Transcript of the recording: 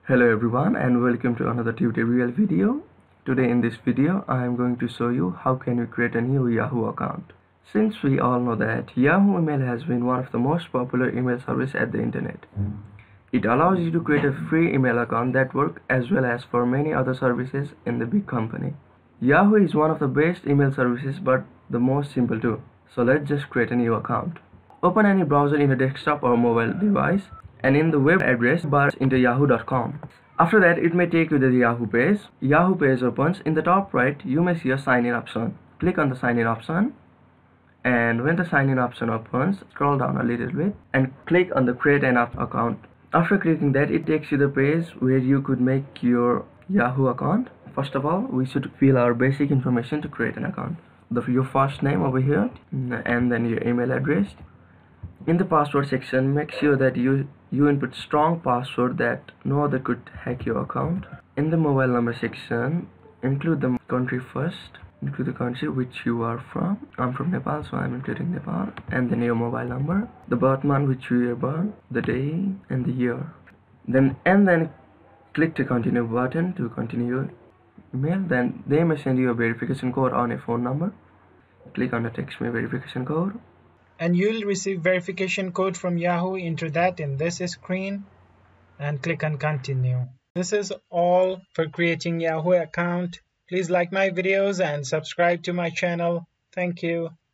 Hello everyone and welcome to another tutorial video. Today in this video I am going to show you how can you create a new Yahoo account. Since we all know that Yahoo email has been one of the most popular email service at the internet. It allows you to create a free email account that works as well as for many other services in the big company. Yahoo is one of the best email services but the most simple too. So let's just create a new account. Open any browser in a desktop or mobile device and in the web address bar enter yahoo.com. After that it may take you to the Yahoo page. Yahoo page opens. In the top right you may see a sign in option. Click on the sign in option, and when the sign in option opens, scroll down a little bit and click on the create an account. After clicking that, it takes you to the page where you could make your Yahoo account. First of all, we should fill our basic information to create an account. Your first name over here and then your email address. In the password section, make sure that you input strong password that no other could hack your account. In the mobile number section, include the country first. Include the country which you are from. I'm from Nepal, so I'm including Nepal. And then your mobile number, the birth month which you were born, the day and the year. Then click the continue button to continue your email. Then they may send you a verification code on a phone number. Click on the text me verification code. And you'll receive verification code from Yahoo. Enter that in this screen and click on continue. This is all for creating Yahoo account. Please like my videos and subscribe to my channel. Thank you.